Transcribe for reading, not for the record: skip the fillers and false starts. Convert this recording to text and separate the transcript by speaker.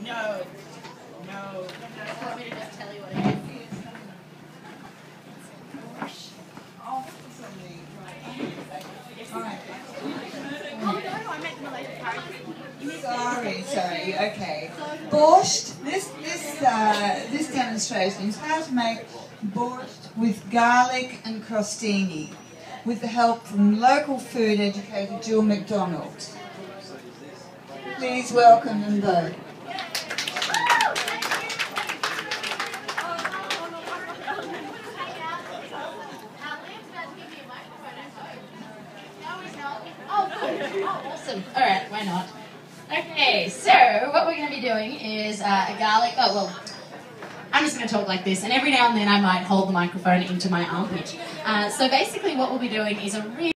Speaker 1: No. No.
Speaker 2: You want me to just tell you what it is?
Speaker 3: Sorry, okay. Borscht, this demonstration is how to make borscht with garlic and crostini with the help from local food educator Jill McDonald. Please welcome them both.
Speaker 2: Oh, awesome. All right, why not? Okay, so what we're going to be doing is a garlic... Oh, well, I'm just going to talk like this, and every now and then I might hold the microphone into my armpit. So basically what we'll be doing is a really...